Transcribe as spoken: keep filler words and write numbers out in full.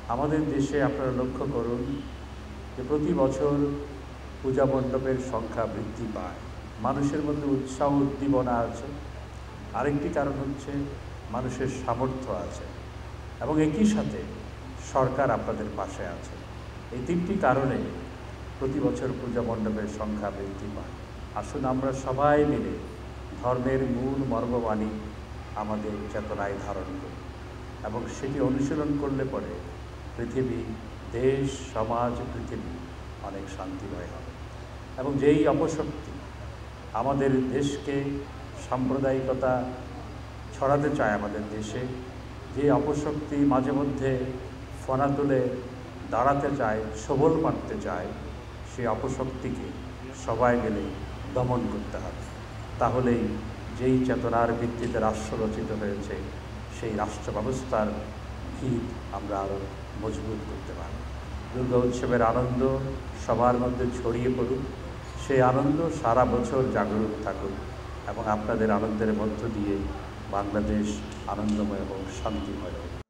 আমাদের দেশে আপনারা লক্ষ্য করুন যে প্রতি বছর পূজা মণ্ডপের সংখ্যা বৃদ্ধি পায়, মানুষের মধ্যে উৎসাহ উদ্দীপনা আছে। আরেকটি কারণ হচ্ছে মানুষের সামর্থ্য আছে এবং একই সাথে সরকার আপনাদের পাশে আছে। এই তিনটি কারণে প্রতি বছর পূজা মণ্ডপের সংখ্যা বৃদ্ধি পায়। আসুন আমরা সবাই মিলে ধর্মের মূল মর্মবাণী আমাদের চেতনায় ধারণ করি এবং সেটি অনুশীলন করলে পরে পৃথিবী, দেশ, সমাজ, পৃথিবী অনেক শান্তিময় হবে। এবং যেই অপশক্তি আমাদের দেশকে সাম্প্রদায়িকতা ছড়াতে চায় আমাদের দেশে, যে অপশক্তি মাঝে মধ্যে ফনা তুলে দাঁড়াতে চায়, সবল মারতে চায়, সেই অপশক্তিকে সবাই মিলে দমন করতে হবে। তাহলেই যেই চেতনার ভিত্তিতে রাষ্ট্র রচিত হয়েছে সেই রাষ্ট্র ব্যবস্থার ভিত আমরা আরও মজবুত করতে পারি। দুর্গা উৎসবের আনন্দ সবার মধ্যে ছড়িয়ে পড়ুক, সেই আনন্দ সারা বছর জাগরুক থাকুক এবং আপনাদের আনন্দের মধ্য দিয়ে বাংলাদেশ আনন্দময় হোক, শান্তিময় হোক।